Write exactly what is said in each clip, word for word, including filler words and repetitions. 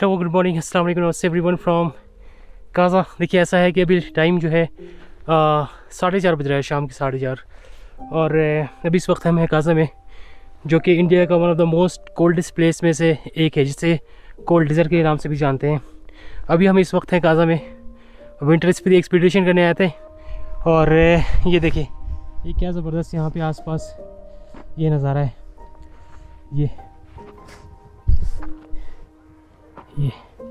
Hello good morning अस्सलाम वालेकुम everyone from Gaza. देखिए ऐसा है कि अभी टाइम जो है साढ़े चार बज रहा है, शाम के साढ़े चार। और अ, अभी इस वक्त हम हैं गाज़ा में, जो कि इंडिया का one of the most coldest place में से एक है, जिसे कोल्ड डिज़र्ट के नाम से भी जानते हैं। अभी हम इस वक्त हैं गाज़ा में, विंटर स्पीड एक्सपीडिशन करने आए थे। और अ, ये देखिए ये क्या ज़बरदस्त यहाँ पे आसपास ये नज़ारा है। ये ये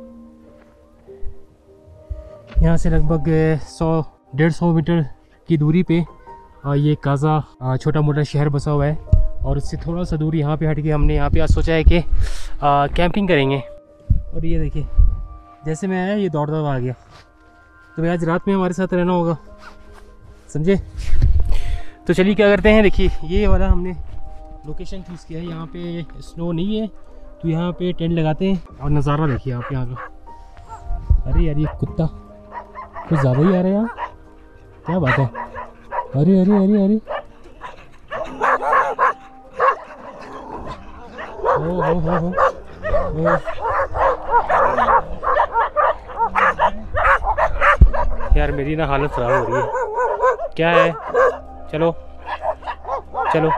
यहाँ से लगभग सौ डेढ़ सौ मीटर की दूरी पे ये गाज़ा छोटा मोटा शहर बसा हुआ है। और उससे थोड़ा सा दूर यहाँ पे हट के हमने यहाँ पे आज सोचा है कि कैंपिंग करेंगे। और ये देखिए जैसे मैं आया ये दौड़ता हुआ आ गया, तो भाई आज रात में हमारे साथ रहना होगा, समझे। तो चलिए क्या करते हैं, देखिए ये वाला हमने लोकेशन चूज़ किया है। यहाँ पे स्नो नहीं है तो यहाँ पे टेंट लगाते हैं। और नज़ारा देखिए आप यहाँ का। अरे यार ये कुत्ता कुछ ज़्यादा ही आ रहा है यहाँ, क्या बात है। अरे अरे अरे अरे ओ हो हो हो ओ। यार मेरी ना हालत ख़राब हो रही है, क्या है। चलो चलो,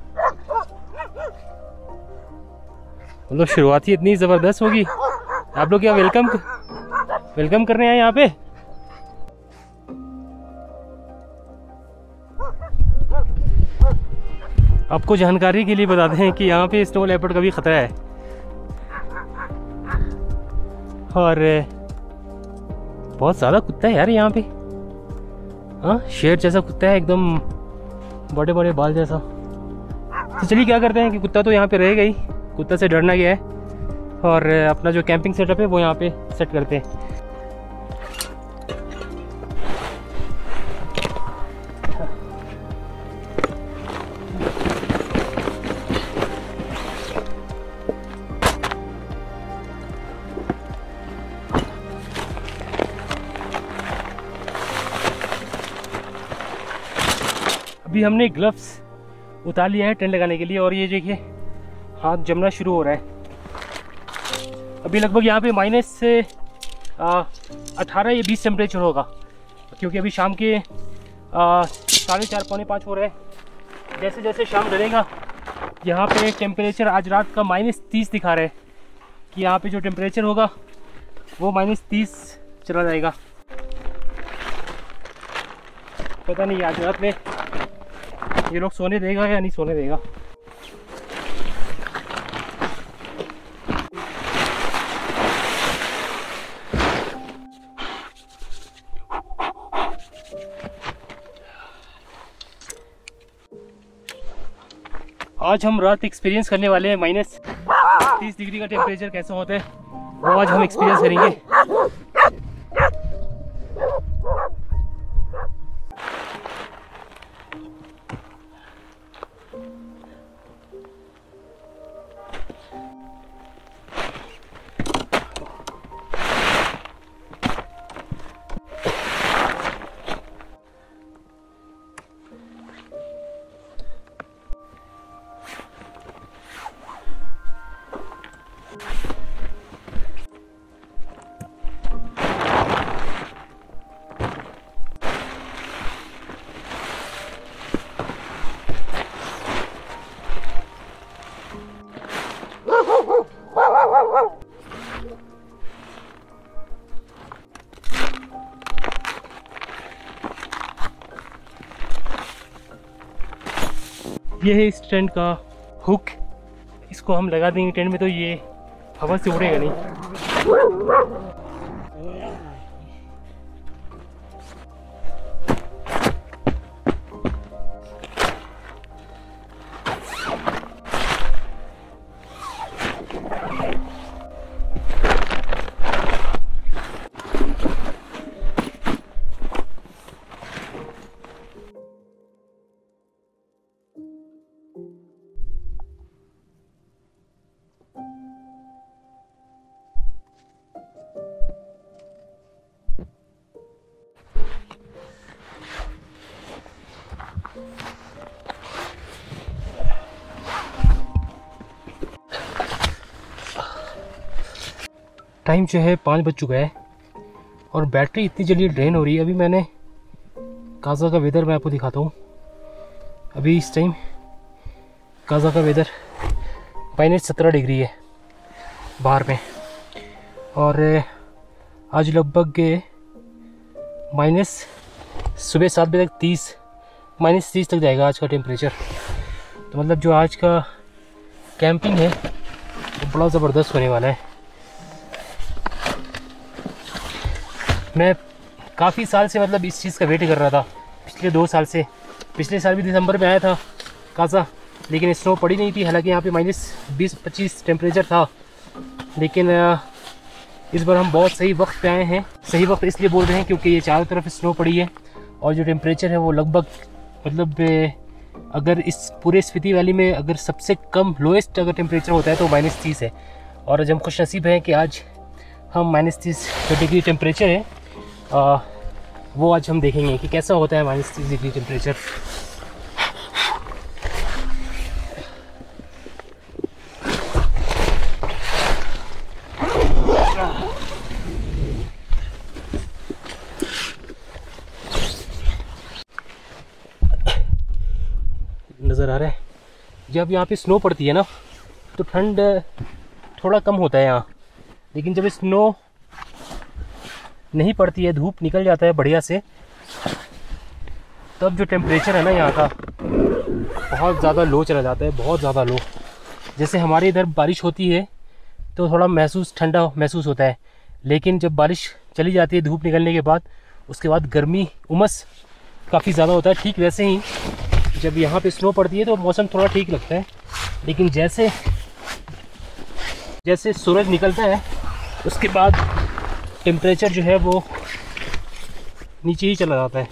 मतलब शुरुआत ही इतनी ज़बरदस्त होगी। आप लोग क्या वेलकम वेलकम करने आए यहाँ पे। आपको जानकारी के लिए बताते हैं कि यहाँ पे स्नो लेपर्ड का भी ख़तरा है। और बहुत ज़्यादा कुत्ता है यार यहाँ पे। हाँ शेर जैसा कुत्ता है, एकदम बड़े बड़े बाल जैसा। तो चलिए क्या करते हैं कि कुत्ता तो यहाँ पे रहेगा ही, कुत्ता से डरना गया है। और अपना जो कैंपिंग सेटअप है वो यहाँ पे सेट करते हैं। अभी हमने ग्लव्स उतार लिया है टेंट लगाने के लिए। और ये देखिए हाथ जमना शुरू हो रहा है। अभी लगभग यहाँ पे माइनस से अठारह या बीस टेम्परेचर होगा, क्योंकि अभी शाम के साढ़े चार पौने पाँच हो रहे हैं। जैसे जैसे शाम ढलेगा यहाँ पे टेम्परेचर आज रात का माइनस तीस दिखा रहा है कि यहाँ पे जो टेम्परेचर होगा वो माइनस तीस चला जाएगा। पता नहीं आज रात में ये लोग सोने देगा या नहीं सोने देगा। आज हम रात एक्सपीरियंस करने वाले हैं माइनस तीस डिग्री का टेम्परेचर कैसा होता है, वो आज हम एक्सपीरियंस करेंगे। ये है इस टेंट का हुक, इसको हम लगा देंगे टेंट में तो ये हवा से उड़ेगा नहीं। टाइम जो है पाँच बज चुका है और बैटरी इतनी जल्दी ड्रेन हो रही है। अभी मैंने काज़ा का वेदर मैं आपको दिखाता हूँ। अभी इस टाइम काज़ा का वेदर माइनस सत्रह डिग्री है बाहर में, और आज लगभग माइनस सुबह सात बजे तक तीस माइनस तीस तक जाएगा आज का टेम्परेचर। तो मतलब जो आज का कैंपिंग है वो बड़ा ज़बरदस्त होने वाला है। मैं काफ़ी साल से मतलब इस चीज़ का वेट कर रहा था, पिछले दो साल से। पिछले साल भी दिसंबर में आया था काज़ा, लेकिन स्नो पड़ी नहीं थी। हालांकि यहाँ पे माइनस बीस पच्चीस टेम्परेचर था, लेकिन इस बार हम बहुत सही वक्त पे आए हैं। सही वक्त इसलिए बोल रहे हैं क्योंकि ये चारों तरफ स्नो पड़ी है और जो टेम्परेचर है वो लगभग मतलब अगर इस पूरे स्पीति वैली में अगर सबसे कम लोएस्ट अगर टेम्परेचर होता है तो माइनस तीस है। और आज हम खुश नसीब हैं कि आज हम माइनस तीस जो डिग्री टेम्परेचर है आ, वो आज हम देखेंगे कि कैसा होता है माइनस तीस डिग्री टेम्परेचर। नज़र आ रहा है जब यहाँ पे स्नो पड़ती है ना तो ठंड थोड़ा कम होता है यहाँ, लेकिन जब स्नो नहीं पड़ती है, धूप निकल जाता है बढ़िया से, तब जो टेम्परेचर है ना यहाँ का बहुत ज़्यादा लो चला जाता है, बहुत ज़्यादा लो। जैसे हमारे इधर बारिश होती है तो थोड़ा महसूस ठंडा महसूस होता है, लेकिन जब बारिश चली जाती है धूप निकलने के बाद, उसके बाद गर्मी उमस काफ़ी ज़्यादा होता है। ठीक वैसे ही जब यहाँ पे स्नो पड़ती है तो मौसम थोड़ा ठीक लगता है, लेकिन जैसे जैसे सूरज निकलता है उसके बाद टेम्परेचर जो है वो नीचे ही चला जाता है।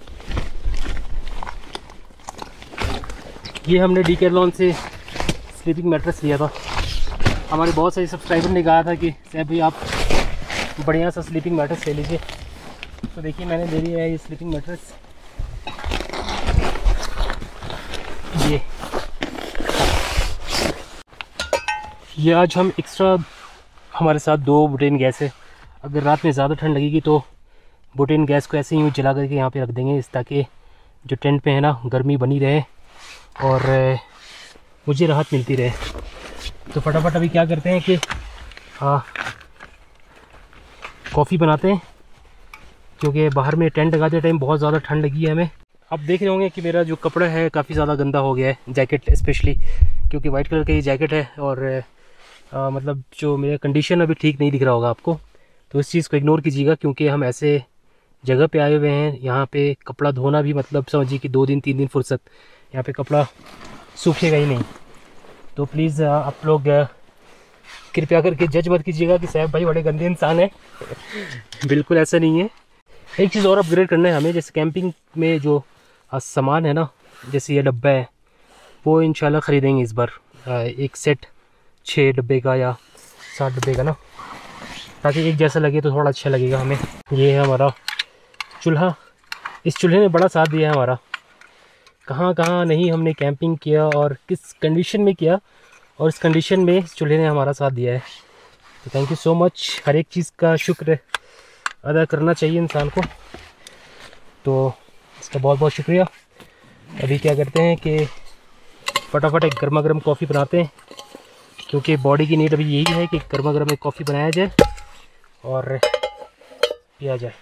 ये हमने डीकैथलॉन से स्लीपिंग मैट्रेस लिया था। हमारे बहुत सारे सब्सक्राइबर ने कहा था कि सैफ भाई आप बढ़िया सा स्लीपिंग मैट्रेस ले लीजिए, तो देखिए मैंने ले लिया है ये स्लीपिंग मैट्रेस। ये ये आज हम एक्स्ट्रा हमारे साथ दो बुटेन गैस है। अगर रात में ज़्यादा ठंड लगेगी तो बुटेन गैस को ऐसे ही जला करके यहाँ पे रख देंगे, इस ताकि जो टेंट पे है ना गर्मी बनी रहे और मुझे राहत मिलती रहे। तो फटाफट अभी क्या करते हैं कि हाँ कॉफ़ी बनाते हैं, क्योंकि बाहर में टेंट लगाते टाइम बहुत ज़्यादा ठंड लगी है हमें। आप देख रहे होंगे कि मेरा जो कपड़ा है काफ़ी ज़्यादा गंदा हो गया है, जैकेट स्पेशली, क्योंकि वाइट कलर का ये जैकेट है और आ, मतलब जो मेरा कंडीशन अभी ठीक नहीं दिख रहा होगा आपको, तो इस चीज़ को इग्नोर कीजिएगा, क्योंकि हम ऐसे जगह पे आए हुए हैं यहाँ पे कपड़ा धोना भी मतलब समझिए कि दो दिन तीन दिन फुर्सत, यहाँ पे कपड़ा सूखेगा ही नहीं। तो प्लीज़ आप लोग कृपया करके जज मत कीजिएगा कि साहब भाई बड़े गंदे इंसान हैं। बिल्कुल ऐसा नहीं है। एक चीज़ और अपग्रेड करना है हमें, जैसे कैंपिंग में जो सामान है ना, जैसे ये डब्बा है वो इंशाल्लाह ख़रीदेंगे इस बार, एक सेट छः डब्बे का या सात डब्बे का ना, ताकि एक जैसा लगे तो थोड़ा अच्छा लगेगा हमें। ये है हमारा चूल्हा, इस चूल्हे ने बड़ा साथ दिया है हमारा। कहाँ कहाँ नहीं हमने कैंपिंग किया और किस कंडीशन में किया, और इस कंडीशन में इस चूल्हे ने हमारा साथ दिया है। तो थैंक यू सो मच। हर एक चीज़ का शुक्र अदा करना चाहिए इंसान को, तो इसका बहुत बहुत शुक्रिया। अभी क्या करते हैं कि फटाफट एक गर्मा गर्म कॉफ़ी बनाते हैं, क्योंकि बॉडी की नीड अभी यही है कि गर्मा गर्म एक कॉफ़ी बनाया जाए और पिया जाए।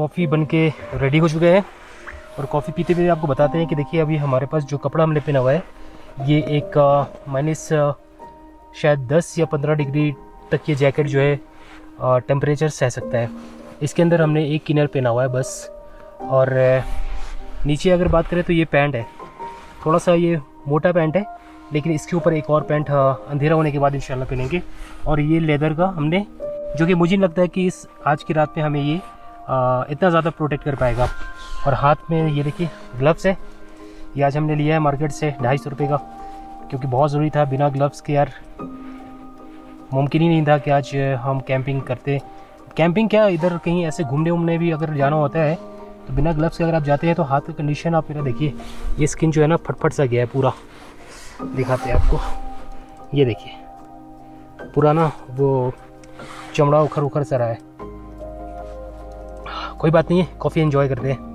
कॉफ़ी बन के रेडी हो चुके हैं और कॉफ़ी पीते हुए आपको बताते हैं कि देखिए अभी हमारे पास जो कपड़ा हमने पहना हुआ है ये एक माइनस शायद दस या पंद्रह डिग्री तक ये जैकेट जो है टेम्परेचर सह सकता है। इसके अंदर हमने एक इनर पहना हुआ है बस। और नीचे अगर बात करें तो ये पैंट है, थोड़ा सा ये मोटा पैंट है, लेकिन इसके ऊपर एक और पैंट अंधेरा होने के बाद इंशाल्लाह पहनेंगे। और ये लेदर का हमने, जो कि मुझे लगता है कि इस आज की रात में हमें ये आ, इतना ज़्यादा प्रोटेक्ट कर पाएगा। और हाथ में ये देखिए ग्लव्स है, ये आज हमने लिया है मार्केट से ढाई सौ रुपये का, क्योंकि बहुत ज़रूरी था। बिना ग्लव्स के यार मुमकिन ही नहीं था कि आज हम कैंपिंग करते। कैंपिंग क्या, इधर कहीं ऐसे घूमने उमने भी अगर जाना होता है तो बिना ग्लव्स के अगर आप जाते हैं तो हाथ का कंडीशन आप मेरा देखिए, ये स्किन जो है ना फटफट सा गया है पूरा। दिखाते हैं आपको, ये देखिए पूरा ना वो चमड़ा उखड़ उखड़ सा रहा है। कोई बात नहीं है, कॉफ़ी एंजॉय करते हैं।